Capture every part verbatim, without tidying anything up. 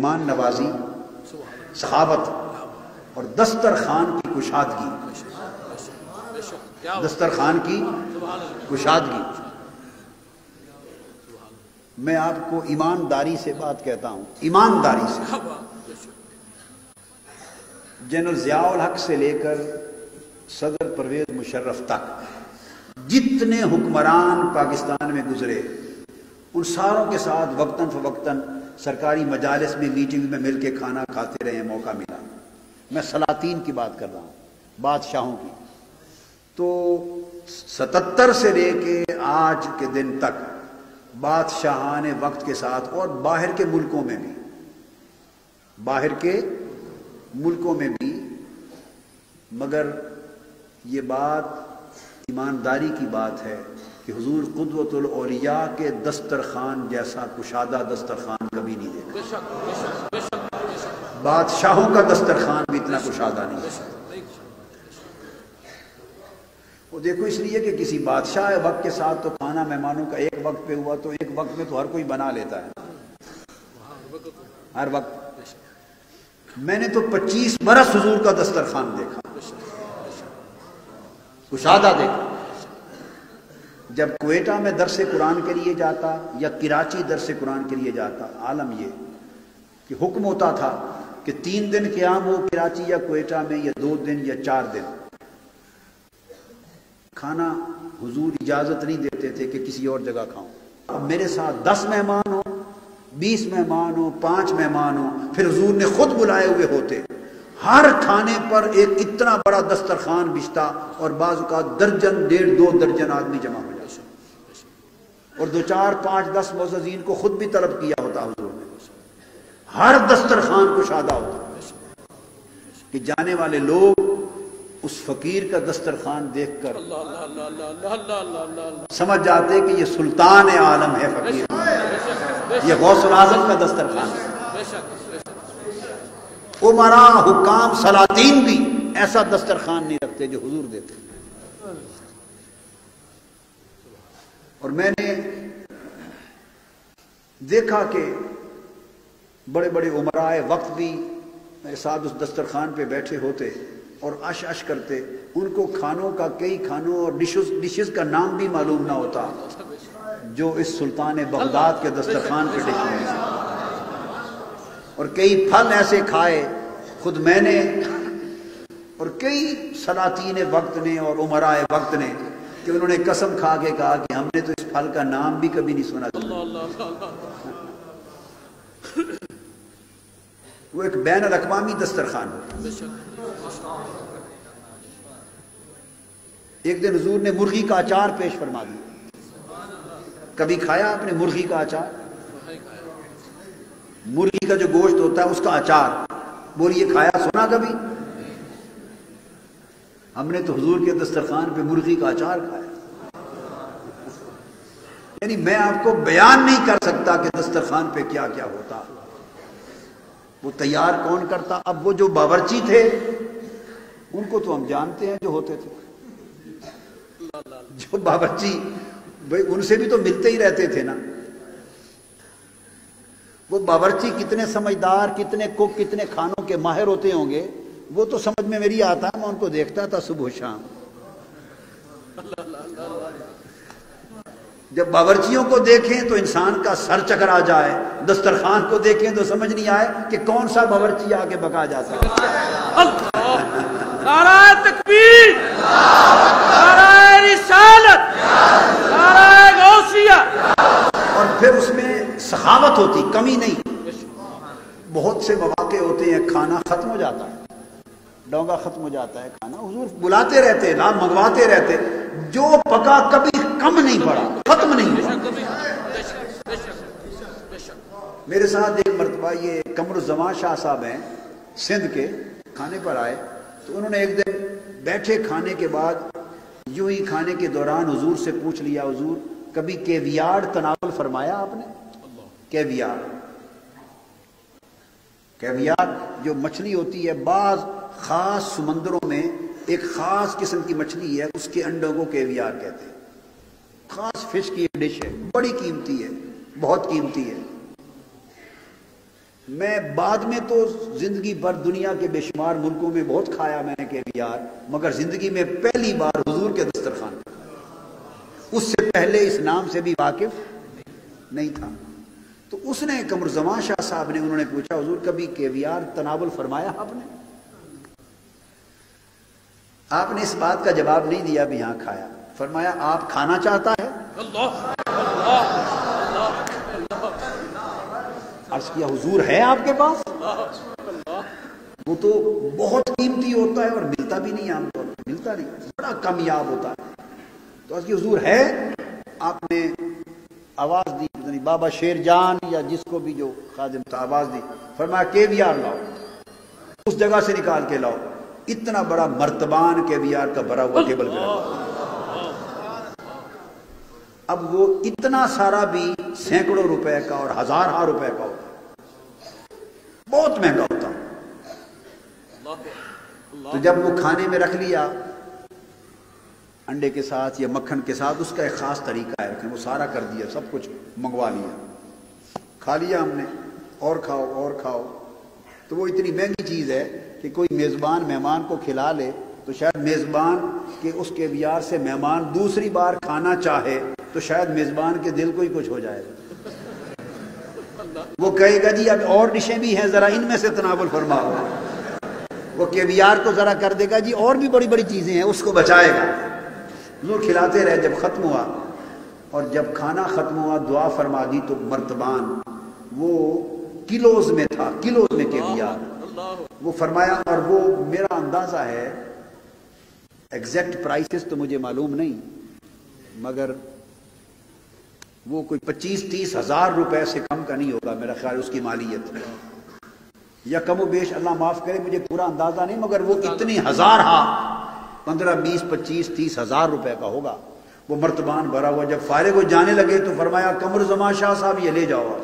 مہمان نوازی، سخاوت اور دسترخوان کی کشادگی، دسترخوان کی کشادگی۔ میں آپ کو ایمانداری سے بات کہتا ہوں، ایمانداری سے۔ جنرل ضیاء الحق سے لے کر صدر پرویز مشرف تک جتنے حکمران پاکستان میں گزرے، ان ساروں کے ساتھ وقتاً فوقتاً سرکاری مجالس میں، میٹنگ میں مل کے کھانا کھاتے رہے، موقع ملا۔ میں سلاطین کی بات کر رہا ہوں، بادشاہوں کی۔ تو ستتر سے لے کے آج کے دن تک بادشاہان وقت کے ساتھ، اور باہر کے ملکوں میں بھی، باہر کے ملکوں میں بھی، مگر یہ بات ایمانداری کی بات ہے کہ حضور قدوۃ الاولیاء کے دسترخوان جیسا کشادہ دسترخوان کبھی نہیں دیکھا۔ بادشاہوں کا دسترخوان بھی اتنا کشادہ نہیں ہے۔ وہ دیکھو اس لیے کہ کسی بادشاہ وقت کے ساتھ تو کھانا مہمانوں کا ایک وقت پہ ہوا تو ایک وقت میں تو ہر کوئی بنا لیتا ہے، ہر وقت۔ میں نے تو پچیس برس حضور کا دسترخوان دیکھا، کشادہ دیکھا۔ جب کوئٹہ میں درس قرآن کے لیے جاتا یا کراچی درس قرآن کے لیے جاتا، عالم یہ کہ حکم ہوتا تھا کہ تین دن قیام ہو کراچی یا کوئٹہ میں، یا دو دن یا چار دن۔ کھانا حضور اجازت نہیں دیتے تھے کہ کسی اور جگہ کھاؤں۔ اب میرے ساتھ دس مہمان ہو، بیس مہمان ہو، پانچ مہمان ہو، پھر حضور نے خود بلائے ہوئے ہوتے، ہر کھانے پر ایک اتنا بڑا دسترخوان بچھتا، اور بعض اوقات درجن ڈیڑھ دو درجن آدمی جمع ہو جاتے، اور دو چار پانچ دس معززین کو خود بھی طلب کیا ہوتا حضور نے۔ ہر دسترخوان کشادہ ہوتا کہ جانے والے لوگ اس فقیر کا دسترخوان دیکھ کر سمجھ جاتے کہ یہ سلطان عالم ہے، فقیر، یہ غوث الاعظم کا دسترخوان ہے۔ عمراء، حکام، سلاطین بھی ایسا دسترخوان نہیں رکھتے جو حضور دیتے۔ اور میں نے دیکھا کہ بڑے بڑے عمراء وقت بھی میرے ساتھ اس دسترخوان پہ بیٹھے ہوتے اور اش اش کرتے، ان کو کھانوں کا، کئی کھانوں اور ڈشز ڈشز کا نام بھی معلوم نہ ہوتا جو اس سلطان بغداد کے دسترخوان پہ ڈش ہوئی۔ اور کئی پھل ایسے کھائے خود میں نے اور کئی سلاطین وقت نے اور عمراء وقت نے کہ انہوں نے قسم کھا کے کہا کہ ہم نے تو اس پھل کا نام بھی کبھی نہیں سنا تھا۔ وہ ایک بین الاقوامی دسترخوان ہے۔ ایک دن حضور نے مرغی کا اچار پیش فرما دیا۔ کبھی کھایا آپ نے مرغی کا اچار؟ مرغی کا جو گوشت ہوتا ہے اس کا اچار، بولیے کھایا سنا کبھی؟ ہم نے تو حضور کے دسترخوان پہ مرغی کا اچار کھایا۔ یعنی میں آپ کو بیان نہیں کر سکتا کہ دسترخوان پہ کیا کیا ہوتا، وہ تیار کون کرتا۔ اب وہ جو باورچی تھے ان کو تو ہم جانتے ہیں جو ہوتے تھے، جو باورچی بھائی ان سے بھی تو ملتے ہی رہتے تھے نا۔ وہ باورچی کتنے سمجھدار، کتنے کوک، کتنے کھانوں کے ماہر ہوتے ہوں گے، وہ تو سمجھ میں میری آتا، میں ان کو دیکھتا تھا صبح و شام۔ جب باورچیوں کو دیکھیں تو انسان کا سر چکرا جائے، دسترخوان کو دیکھیں تو سمجھ نہیں آئے کہ کون سا باورچی آ کے بکا جاتا ہے۔ نعرہ تکبیر، نعرہ رسالت، نعرہ غوثیہ۔ اور پھر اس میں سخاوت ہوتی، کمی نہیں۔ بہت سے مواقع ہوتے ہیں کھانا ختم ہو جاتا ہے، ڈونگا ختم ہو جاتا ہے کھانا، حضور بلاتے رہتے، لا منگواتے رہتے، جو پکا کبھی کم نہیں پڑا، ختم نہیں ہوا۔ میرے ساتھ ایک مرتبہ یہ قمر الزمان شاہ صاحب ہیں سندھ کے، کھانے پر آئے تو انہوں نے ایک دن بیٹھے کھانے کے بعد یوں ہی کھانے کے دوران حضور سے پوچھ لیا، حضور کبھی کیویار تناول فرمایا آپ نے؟ کیویار، کیویار جو مچھلی ہوتی ہے، بعض خاص سمندروں میں ایک خاص قسم کی مچھلی ہے، اس کے انڈوں کو کیویار کہتے ہیں، خاص فش کی ایک ڈش ہے، بڑی قیمتی ہے، بہت قیمتی ہے۔ میں بعد میں تو زندگی بھر دنیا کے بے شمار ملکوں میں بہت کھایا میں نے کیویار، مگر زندگی میں پہلی بار حضور کے دسترخوان، اس سے پہلے اس نام سے بھی واقف نہیں تھا۔ تو اس نے قمر زمان شاہ صاحب نے، انہوں نے پوچھا حضور کبھی کیویار تناول فرمایا آپ نے؟ آپ نے اس بات کا جواب نہیں دیا بھی یہاں کھایا، فرمایا آپ کھانا چاہتا ہے؟ عرض کیا حضور ہے آپ کے پاس؟ وہ تو بہت قیمتی ہوتا ہے اور ملتا بھی نہیں، عام طور پر ملتا نہیں، بڑا کامیاب ہوتا ہے۔ تو عرض کی حضور ہے؟ آپ نے آواز دی، یعنی بابا شیر جان یا جس کو بھی جو خادم تھا آواز دی، فرمایا کیویار لاؤ، اس جگہ سے نکال کے لاؤ۔ اتنا بڑا مرتبان کیویار کا بھرا ہوا ٹیبل پہ رکھا۔ اب وہ اتنا سارا بھی سینکڑوں روپے کا اور ہزار ہاں روپے کا ہوتا، بہت مہنگا ہوتا۔ تو جب وہ کھانے میں رکھ لیا انڈے کے ساتھ یا مکھن کے ساتھ، اس کا ایک خاص طریقہ ہے رکھنے، وہ سارا کر دیا، سب کچھ منگوا لیا، کھا لیا ہم نے، اور کھاؤ اور کھاؤ۔ تو وہ اتنی مہنگی چیز ہے کہ کوئی میزبان مہمان کو کھلا لے تو شاید میزبان کے اس کیویار سے مہمان دوسری بار کھانا چاہے تو شاید میزبان کے دل کو ہی کچھ ہو جائے، وہ کہے گا جی اب اور ڈشیں بھی ہیں، ذرا ان میں سے تناول فرماؤ۔ وہ کیویار کو ذرا کر دے گا جی اور بھی بڑی بڑی چیزیں ہیں، اس کو بچائے گا۔ وہ کھلاتے رہے، جب ختم ہوا اور جب کھانا ختم ہوا دعا فرما دی تو مرتبان وہ کلوز میں تھا، کلوز میں کیویار وہ فرمایا، اور وہ میرا اندازہ ہے ایگزیکٹ پرائسز تو مجھے معلوم نہیں، مگر وہ کوئی پچیس تیس ہزار روپے سے کم کا نہیں ہوگا میرا خیال اس کی مالیت، یا کم و بیش، اللہ معاف کرے مجھے پورا اندازہ نہیں، مگر وہ اتنی ہزار ہاں پندرہ بیس پچیس تیس ہزار روپے کا ہوگا۔ وہ مرتبان بھرا ہوا، جب فارغ ہو جانے لگے تو فرمایا قمر زمان شاہ صاحب یہ لے جاؤ۔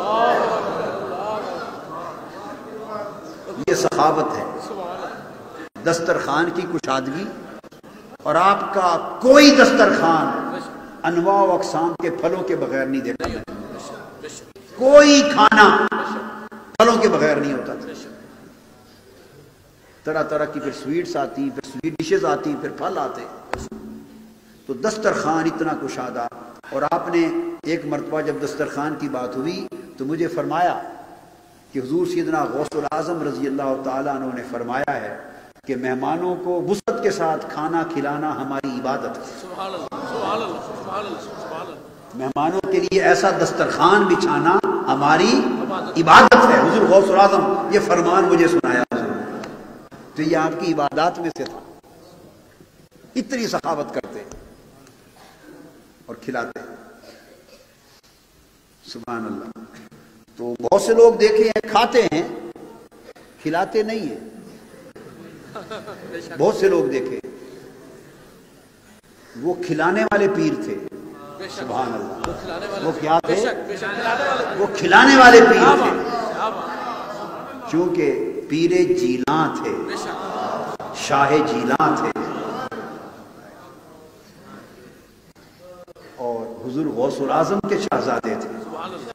یہ سخاوت ہے، دسترخوان کی کشادگی، اور آپ کا کوئی دسترخوان انواع و اقسام کے پھلوں کے بغیر نہیں دیکھا میں، کوئی کھانا پھلوں کے بغیر نہیں ہوتا تھا، طرح طرح کی پھر سویٹس آتی، پھر سویٹ ڈشز آتی، پھر پھل آتے، تو دسترخوان اتنا کشادہ۔ اور آپ نے ایک مرتبہ جب دسترخوان کی بات ہوئی تو مجھے فرمایا کہ حضور سیدنا غوث الاعظم رضی اللہ تعالیٰ عنہ نے فرمایا ہے کہ مہمانوں کو وسعت کے ساتھ کھانا کھلانا ہماری عبادت ہے۔ سبحان اللہ، سبحان اللہ، سبحان اللہ، سبحان اللہ۔ مہمانوں کے لیے ایسا دسترخوان بچھانا ہماری عبادت ہے۔ حضور غوث الاعظم یہ فرمان مجھے سنایا حضور، تو یہ آپ کی عبادات میں سے تھا۔ اتنی سخاوت کرتے اور کھلاتے، سبحان اللہ۔ تو بہت سے لوگ دیکھے ہیں کھاتے ہیں کھلاتے نہیں ہیں، بہت سے لوگ دیکھے وہ کھلانے والے پیر تھے، سبحان اللہ۔ وہ کیا تھے؟ وہ کھلانے والے پیر تھے، چونکہ پیر جیلاں تھے، شاہ جیلاں تھے، اور حضور غوث الاعظم کے شہزادے تھے۔